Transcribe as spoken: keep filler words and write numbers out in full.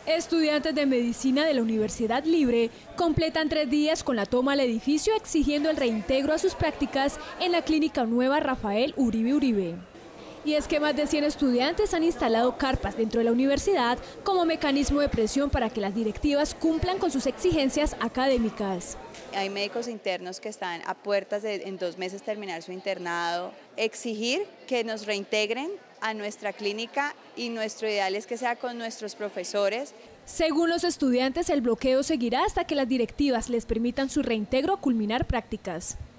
Estudiantes de medicina de la Universidad Libre completan tres días con la toma al edificio exigiendo el reintegro a sus prácticas en la Clínica Nueva Rafael Uribe Uribe. Y es que más de cien estudiantes han instalado carpas dentro de la universidad como mecanismo de presión para que las directivas cumplan con sus exigencias académicas. Hay médicos internos que están a puertas de en dos meses terminar su internado. Exigir que nos reintegren a nuestra clínica y nuestro ideal es que sea con nuestros profesores. Según los estudiantes, el bloqueo seguirá hasta que las directivas les permitan su reintegro a culminar prácticas.